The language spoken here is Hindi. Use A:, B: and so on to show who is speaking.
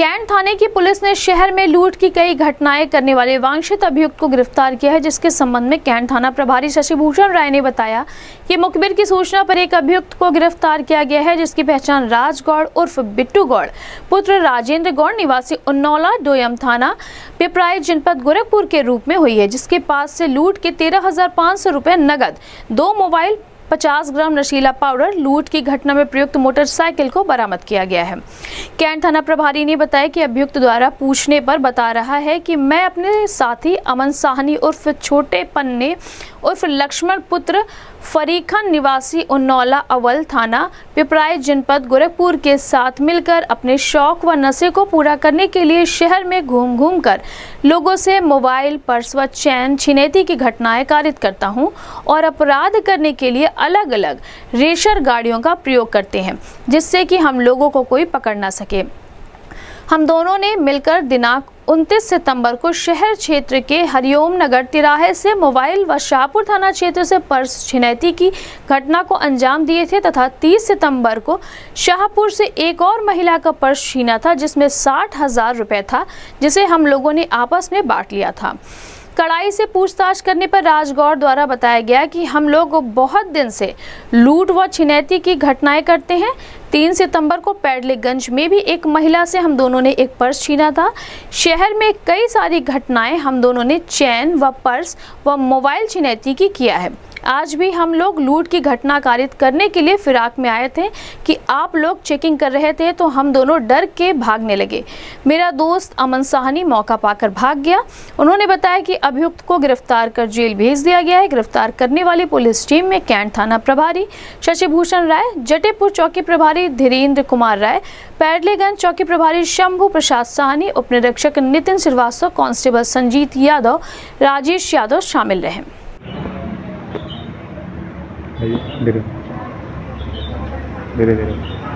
A: कैंट थाने की पुलिस ने शहर में लूट की कई घटनाएं करने वाले वांछित अभियुक्त को गिरफ्तार किया है, जिसके संबंध में कैंट थाना प्रभारी शशि भूषण राय ने बताया कि मुखबिर की सूचना पर एक अभियुक्त को गिरफ्तार किया गया है, जिसकी पहचान राज गौड़ उर्फ बिट्टू गौड़ पुत्र राजेंद्र गौड़ निवासी उन्नौला डोयम थाना पिपराइच जनपद गोरखपुर के रूप में हुई है, जिसके पास से लूट के 13,500 रुपए नगद, 2 मोबाइल, 50 ग्राम नशीला पाउडर, लूट की घटना में प्रयुक्त मोटरसाइकिल को बरामद किया गया है। कैंट थाना प्रभारी ने बताया कि अभियुक्त द्वारा पूछने पर बता रहा है कि मैं अपने साथी अमन साहनी उर्फ छोटे पन्ने उर्फ लक्ष्मण पुत्र फरीखन निवासी उन्नौला अवल थाना पिपराइच जनपद गोरखपुर के साथ मिलकर अपने शौक व नशे को पूरा करने के लिए शहर में घूम घूम कर लोगों से मोबाइल, पर्स व चैन छिनैती की घटनाएं कारित करता हूं और अपराध करने के लिए अलग अलग रेशर गाड़ियों का प्रयोग करते हैं, जिससे कि हम लोगों को कोई पकड़ ना सके। हम दोनों ने मिलकर दिनांक 29 सितंबर को शहर क्षेत्र के हरिओम नगर तिराहे से मोबाइल व शाहपुर थाना क्षेत्र से पर्स छिनैती की घटना को अंजाम दिए थे तथा 30 सितंबर को शाहपुर से एक और महिला का पर्स छीना था, जिसमें 60,000 रुपए था, जिसे हम लोगों ने आपस में बांट लिया था। कड़ाई से पूछताछ करने पर राजगौड़ द्वारा बताया गया कि हम लोग बहुत दिन से लूट व छिनैती की घटनाएं करते हैं। 3 सितंबर को पैडलेगंज में भी एक महिला से हम दोनों ने एक पर्स छीना था। शहर में कई सारी घटनाएं हम दोनों ने चैन व पर्स व मोबाइल छिनैती की किया है। आज भी हम लोग लूट की घटना कारित करने के लिए फिराक में आए थे कि आप लोग चेकिंग कर रहे थे, तो हम दोनों डर के भागने लगे। मेरा दोस्त अमन साहनी मौका पाकर भाग गया। उन्होंने बताया कि अभियुक्त को गिरफ्तार कर जेल भेज दिया गया है। गिरफ्तार करने वाली पुलिस टीम में कैंट थाना प्रभारी शशि भूषण राय, जटेपुर चौकी प्रभारी धीरेन्द्र कुमार राय, पैडलेगंज चौकी प्रभारी शंभू प्रसाद साहनी, उप निरीक्षक नितिन श्रीवास्तव, कांस्टेबल संजीत यादव, राजेश यादव शामिल रहे।
B: धीरे धीरे